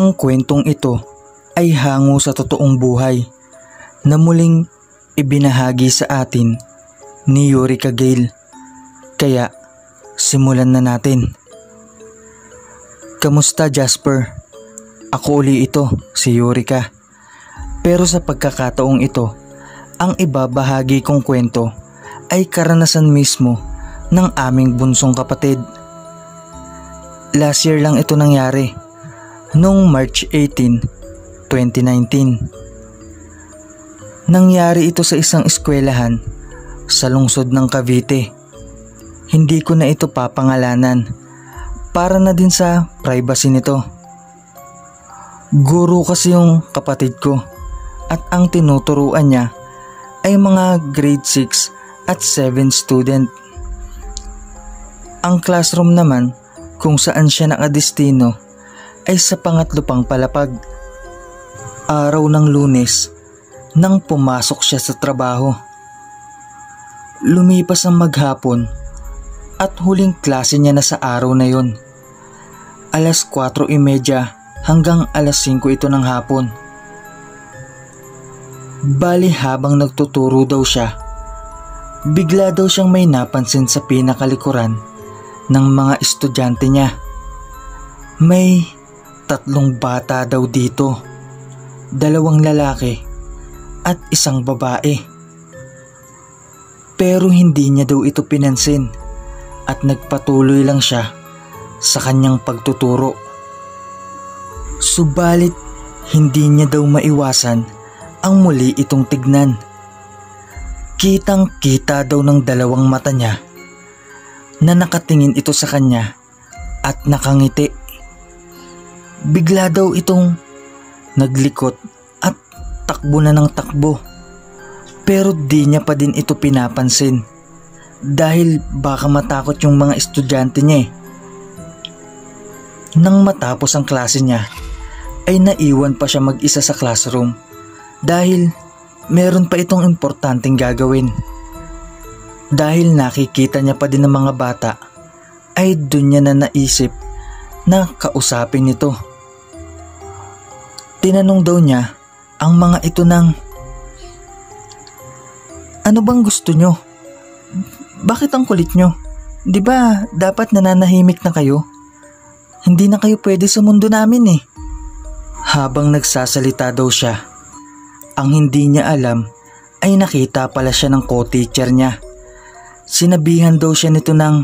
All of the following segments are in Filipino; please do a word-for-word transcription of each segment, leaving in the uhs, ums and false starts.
Ang kwentong ito ay hango sa totoong buhay na muling ibinahagi sa atin ni Eureka Gale. Kaya simulan na natin. Kamusta, Jasper? Ako uli ito, si Eureka. Pero sa pagkakataong ito, ang ibabahagi kong kwento ay karanasan mismo ng aming bunsong kapatid. Last year lang ito nangyari, noong March eighteenth, twenty nineteen. Nangyari ito sa isang eskwelahan sa lungsod ng Cavite. Hindi ko na ito papangalanan para na din sa privacy nito. Guro kasi yung kapatid ko at ang tinuturuan niya ay mga grade six at seven student. Ang classroom naman kung saan siya nakadestino ay sa pangatlo pang palapag. Araw ng Lunes nang pumasok siya sa trabaho. Lumipas ang maghapon at huling klase niya na sa araw na yon. Alas kwatro trenta hanggang alas singko ito ng hapon. Bali habang nagtuturo daw siya, bigla daw siyang may napansin sa pinakalikuran ng mga estudyante niya. May tatlong bata daw dito, dalawang lalaki at isang babae. Pero hindi niya daw ito pinansin at nagpatuloy lang siya sa kanyang pagtuturo. Subalit hindi niya daw maiwasan ang muli itong tignan. Kitang kita daw ng dalawang mata niya na nakatingin ito sa kanya at nakangiti. Bigla daw itong naglikot at takbo na ng takbo, pero di niya pa din ito pinapansin dahil baka matakot yung mga estudyante niya eh. Nang matapos ang klase niya ay naiwan pa siya mag-isa sa classroom dahil meron pa itong importanteng gagawin. Dahil nakikita niya pa din ng mga bata ay dun niya na naisip na kausapin ito. Tinanong daw niya ang mga ito ng, "Ano bang gusto nyo? Bakit ang kulit nyo? Di ba dapat nananahimik na kayo? Hindi na kayo pwede sa mundo namin eh." Habang nagsasalita daw siya, ang hindi niya alam ay nakita pala siya ng co-teacher niya. Sinabihan daw siya nito ng,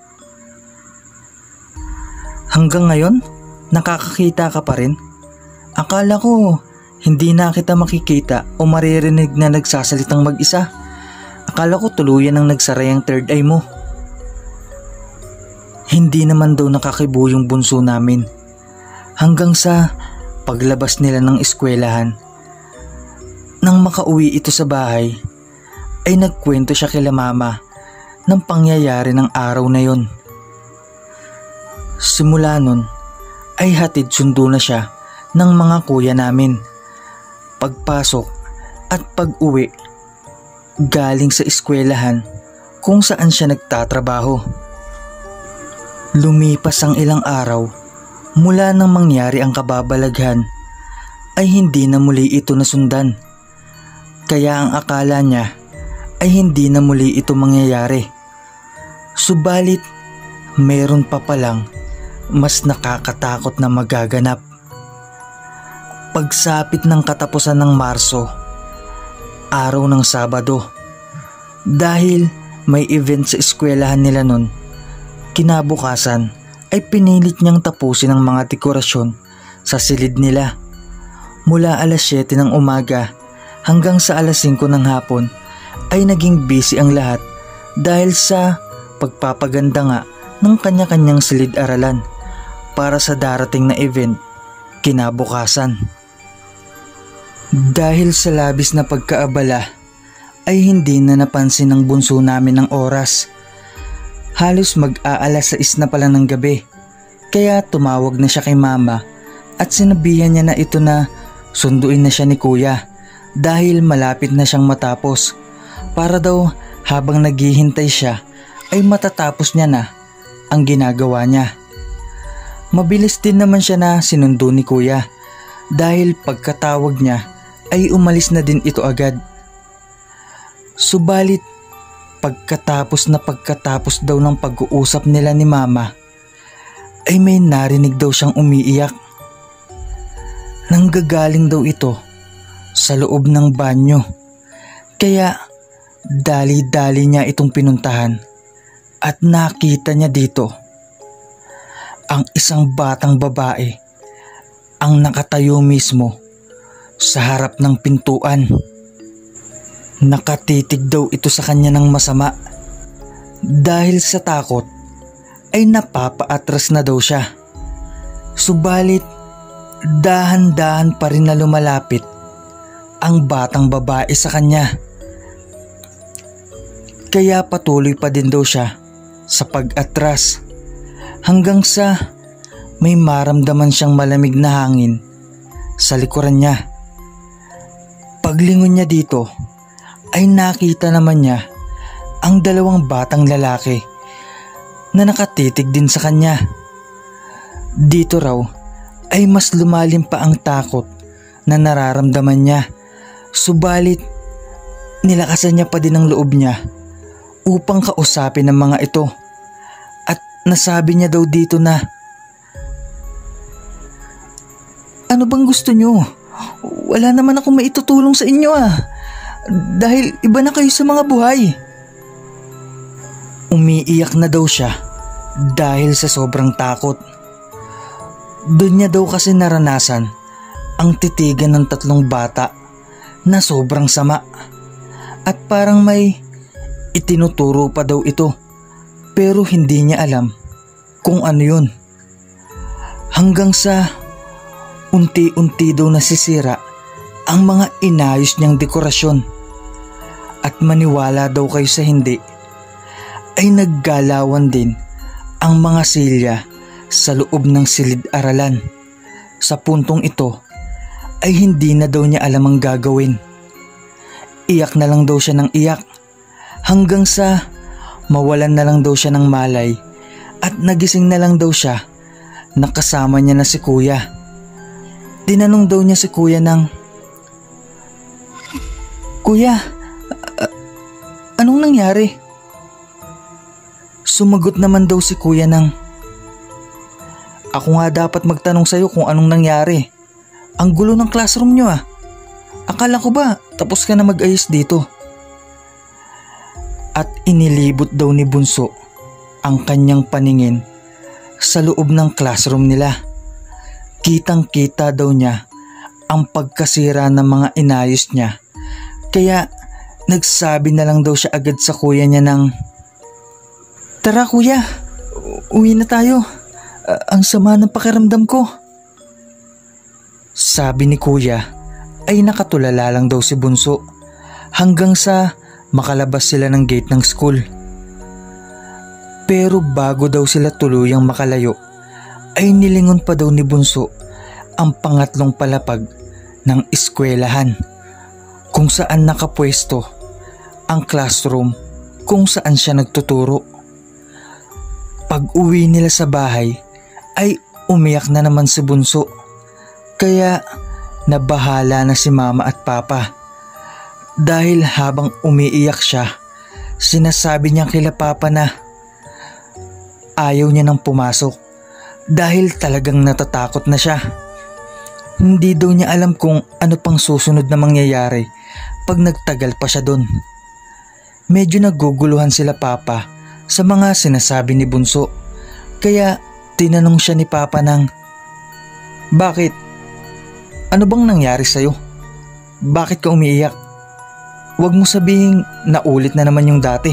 "Hanggang ngayon, nakakakita ka pa rin? Akala ko hindi na kita makikita o maririnig na nagsasalitang mag-isa. Akala ko tuluyan ang nagsaray ang third eye mo." Hindi naman daw nakakibo yung bunso namin hanggang sa paglabas nila ng eskwelahan. Nang makauwi ito sa bahay ay nagkwento siya kila mama ng pangyayari ng araw na yon. Simula nun ay hatid sundo na siya ng mga kuya namin. Pagpasok at pag-uwi galing sa eskwelahan kung saan siya nagtatrabaho. Lumipas ang ilang araw mula nang mangyari ang kababalaghan ay hindi na muli ito nasundan. Kaya ang akala niya ay hindi na muli ito mangyayari. Subalit mayroon pa palang mas nakakatakot na magaganap. Pagsapit ng katapusan ng Marso, araw ng Sabado, dahil may event sa eskwelahan nila nun, kinabukasan ay pinilit niyang tapusin ang mga dekorasyon sa silid nila. Mula alas siyete ng umaga hanggang sa alas singko ng hapon ay naging busy ang lahat dahil sa pagpapaganda nga ng kanya-kanyang silid-aralan para sa darating na event kinabukasan. Dahil sa labis na pagkaabala ay hindi na napansin ng bunso namin ang oras. Halos mag-aalas sais na pala ng gabi, kaya tumawag na siya kay mama at sinabihan niya na ito na sunduin na siya ni kuya dahil malapit na siyang matapos, para daw habang naghihintay siya ay matatapos niya na ang ginagawa niya. Mabilis din naman siya na sinundo ni kuya dahil pagkatawag niya ay umalis na din ito agad. Subalit pagkatapos na pagkatapos daw ng pag-uusap nila ni mama ay may narinig daw siyang umiiyak. Nanggagaling daw ito sa loob ng banyo kaya dali-dali niya itong pinuntahan at nakita niya dito ang isang batang babae ang nakatayo mismo sa harap ng pintuan. Nakatitig daw ito sa kanya ng masama dahil sa takot ay napapaatras na daw siya. Subalit dahan-dahan pa rin na lumalapit ang batang babae sa kanya. Kaya patuloy pa din daw siya sa pag-atras hanggang sa may maramdaman siyang malamig na hangin sa likuran niya. Paglingon niya dito ay nakita naman niya ang dalawang batang lalaki na nakatitig din sa kanya. Dito raw ay mas lumalim pa ang takot na nararamdaman niya. Subalit nilakasan niya pa din ang loob niya upang kausapin ang mga ito. At nasabi niya daw dito na, "Ano bang gusto niyo? Wala naman akong maitutulong sa inyo ah. Dahil iba na kayo sa mga buhay." Umiiyak na daw siya dahil sa sobrang takot. Doon niya daw kasi naranasan ang titigan ng tatlong bata na sobrang sama at parang may itinuturo pa daw ito pero hindi niya alam kung ano yun. Hanggang sa unti-unti daw nasisira ang mga inayos niyang dekorasyon. At maniwala daw kayo sa hindi, ay naggalawan din ang mga silya sa loob ng silid-aralan. Sa puntong ito ay hindi na daw niya alam ang gagawin. Iyak na lang daw siya ng iyak hanggang sa mawalan na lang daw siya ng malay at nagising na lang daw siya na kasama niya na si kuya. Tinanong daw niya si kuya ng, "Kuya, a- anong nangyari?" Sumagot naman daw si kuya ng, "Ako nga dapat magtanong sa'yo kung anong nangyari. Ang gulo ng classroom niyo ah. Akala ko ba tapos ka na mag-ayos dito?" At inilibot daw ni Bunso ang kanyang paningin sa loob ng classroom nila. Kitang-kita daw niya ang pagkasira ng mga inayos niya. Kaya nagsabi na lang daw siya agad sa kuya niya ng, "Tara kuya, uwi na tayo. Uh, ang sama ng pakiramdam ko." Sabi ni kuya ay nakatulala lang daw si Bunso hanggang sa makalabas sila ng gate ng school. Pero bago daw sila tuluyang makalayo ay nilingon pa daw ni Bunso ang pangatlong palapag ng eskwelahan kung saan nakapwesto ang classroom kung saan siya nagtuturo. Pag uwi nila sa bahay ay umiyak na naman si Bunso kaya nabahala na si mama at papa dahil habang umiiyak siya sinasabi niya kila papa na ayaw niya nang pumasok dahil talagang natatakot na siya. Hindi daw niya alam kung ano pang susunod na mangyayari pag nagtagal pa siya doon. Medyo naguguluhan sila papa sa mga sinasabi ni Bunso kaya tinanong siya ni papa ng, "Bakit? Ano bang nangyari sa'yo? Bakit ka umiiyak? Huwag mo sabihing naulit na naman yung dati."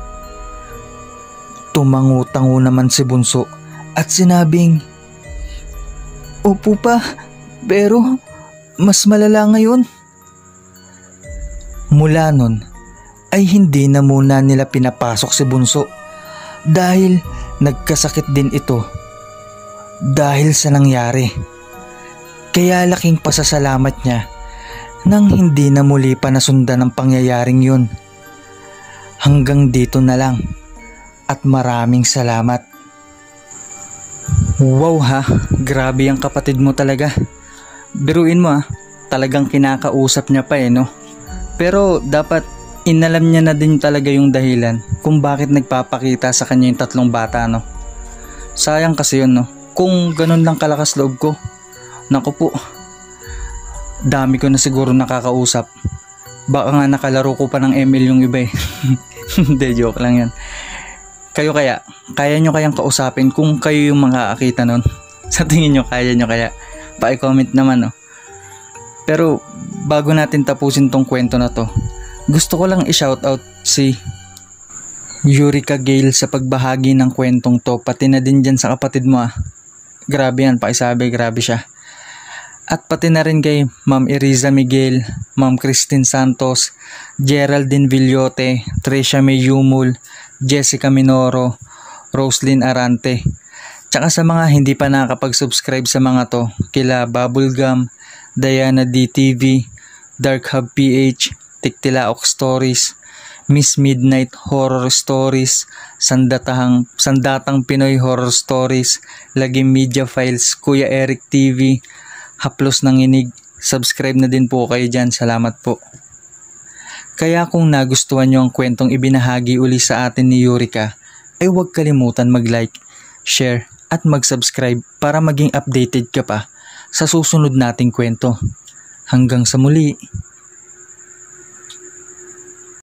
Tumangu-tango naman si Bunso at sinabing, "Opo pa, pero mas malala ngayon." Mula nun ay hindi na muna nila pinapasok si Bunso dahil nagkasakit din ito dahil sa nangyari. Kaya laking pasasalamat niya nang hindi na muli pa nasundan ang pangyayaring yun. Hanggang dito na lang at maraming salamat. Wow ha, grabe ang kapatid mo talaga. Biruin mo ah, talagang kinakausap niya pa eh no. Pero dapat inalam niya na din talaga yung dahilan kung bakit nagpapakita sa kanya yung tatlong bata no. Sayang kasi yun no, kung ganun lang kalakas loob ko. Naku po, dami ko na siguro nakakausap. Baka nga nakalaro ko pa ng M L yung iba eh. Hindi, joke lang yan. Kayo kaya, kaya nyo kayang kausapin kung kayo yung makakakita nun? Sa tingin nyo, kaya nyo kaya? Pa-comment naman no. Pero bago natin tapusin tong kwento na to, gusto ko lang i-shoutout si Eureka Gale sa pagbahagi ng kwentong to, pati na din dyan sa kapatid mo ah. Grabe yan, pakisabi, grabe siya. At pati na rin kay Ma'am Eriza Miguel, Ma'am Christine Santos, Geraldine Villote, Tricia Mayumul, Jessica Minoro, Roslyn Arante. Tsaka sa mga hindi pa nakakapag-subscribe sa mga to, kila Bubblegum, Diana D T V, Dark Hub P H, Tiktilaok Stories, Miss Midnight Horror Stories, Sandatang, Sandatang Pinoy Horror Stories, Lagim Media Files, Kuya Eric T V, Haplos ng Inig. Subscribe na din po kayo dyan. Salamat po. Kaya kung nagustuhan nyo ang kwentong ibinahagi uli sa atin ni Eureka, ay huwag kalimutan mag-like, share, at mag-subscribe para maging updated ka pa sa susunod nating kwento. Hanggang sa muli!